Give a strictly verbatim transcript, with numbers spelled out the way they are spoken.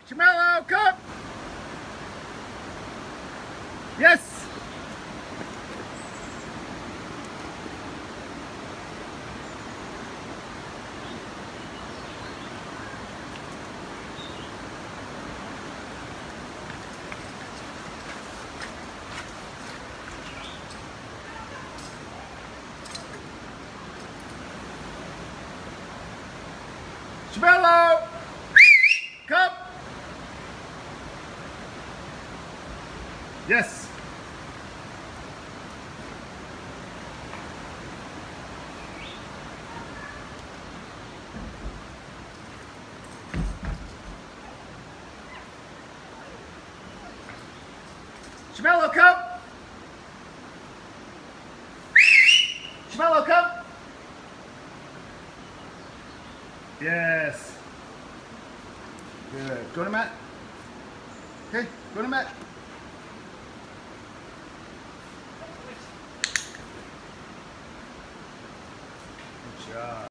Chimelo, come! Yes! Chimelo! Come! Yes! Chimelo, come! Chimelo, come! Yes. Good. Go to mat. Okay, go to mat. Good job.